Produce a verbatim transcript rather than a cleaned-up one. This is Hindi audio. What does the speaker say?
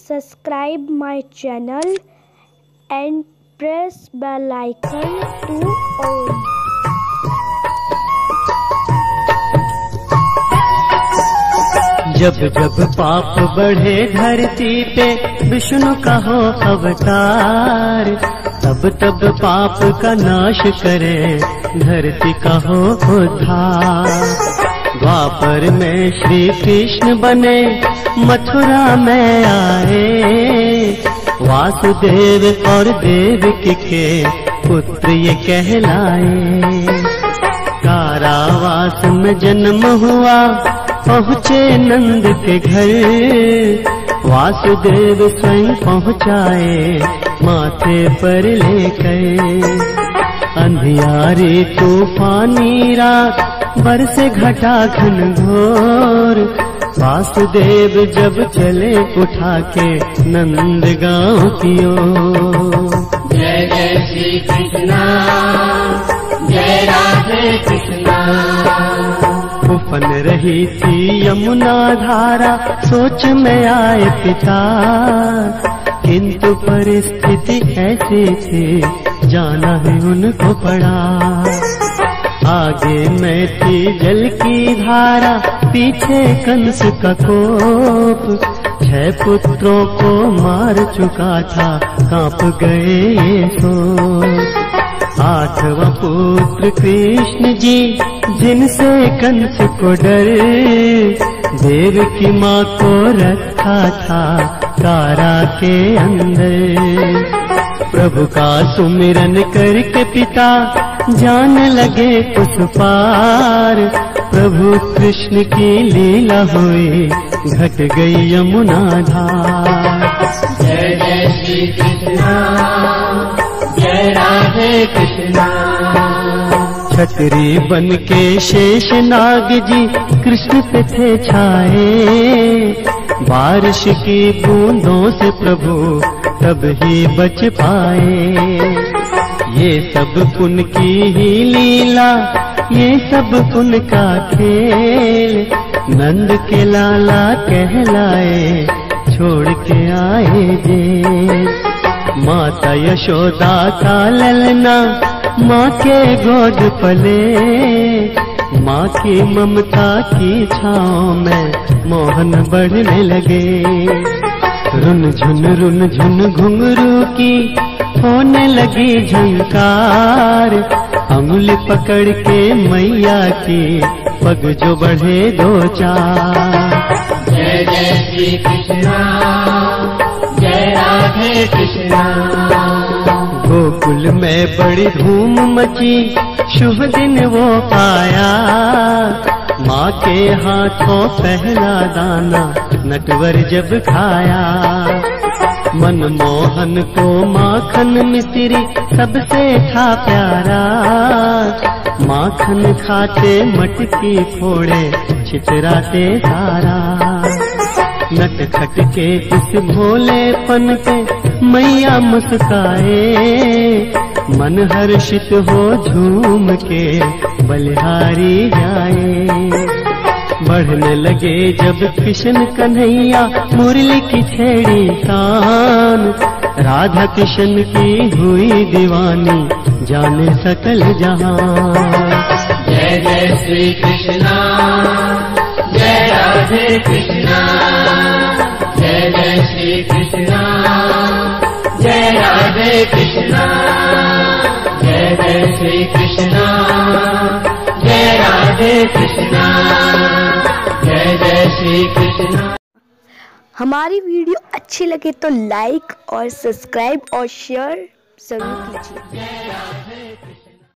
subscribe my channel and press bell icon to all. जब जब पाप बढ़े धरती पे विष्णु का हो अवतार, तब तब पाप का नाश करे धरती का हो उद्धार। द्वापर में श्री कृष्ण बने मथुरा में आए, वासुदेव और देवकी के पुत्र ये कहलाए। कारावास में जन्म हुआ पहुँचे नंद के घर, वासुदेव स्वयं पहुँचाए माथे पर लेकर। अंधियारी तूफानी रात बरसे घटा घन घोर, वासुदेव जब चले उठा के नंद गाँव की ओर। जय जय श्री कृष्णा, जय राधे कृष्णा। उफन रही थी यमुना धारा, सोच में आए पिता, किंतु परिस्थिति ऐसी थी जाना ही उनको पड़ा। आगे में थी जल की धारा, पीछे कंस का कोप, छह पुत्रों को मार चुका था कांप गए ये सो। आठवां पुत्र कृष्ण जी जिनसे कंस को डर, देव की माँ को रखा था कारा के अंदर। प्रभु का सुमिरन करके पिता जान लगे उस पार, प्रभु कृष्ण की लीला हुई घट गई यमुना धार। जय जय श्री कृष्णा, जय राधे कृष्णा। छतरी बन के शेष नाग जी कृष्ण पे थे छाए, बारिश की बूंदों से प्रभु तब ही बच पाए। ये सब पुण्य की ही लीला, ये सब पुण्य का खेल, नंद के लाला कहलाए छोड़ के आए जेल। माता यशोदा का ललना माँ के गोद पले, माँ की ममता की छाँव में मोहन बढ़ने लगे। रुन झुन रुन झुन घुंघरू की होने लगी झंकार, अंगुली पकड़ के मैया की पग जो बढ़े दो चार। जय जय श्री कृष्णा, जय राधे कृष्णा। गोकुल में बड़ी धूम मची, शुभ दिन वो पाया, माँ के हाथों पहला दाना नटवर जब खाया। मनमोहन को माखन मिश्री सबसे था प्यारा, माखन खाते मटकी फोड़े छितराते सारा। नट खट के इस भोलेपन पे मैया मुस्काए, मन हर्षित हो झूम के बलिहारी जाए। बढ़ने लगे जब कृष्ण कन्हैया मुरली की छेड़ी तान, राधा कृष्ण की हुई दीवानी जाने सकल जहां। जय जय श्री कृष्णा, जय राधे कृष्णा। जय जय श्री कृष्णा, जय राधे कृष्णा। जय जय श्री कृष्णा, जय राधे कृष्णा। जय जय श्री कृष्णा। हमारी वीडियो अच्छी लगे तो लाइक और सब्सक्राइब और शेयर जरूर कीजिए।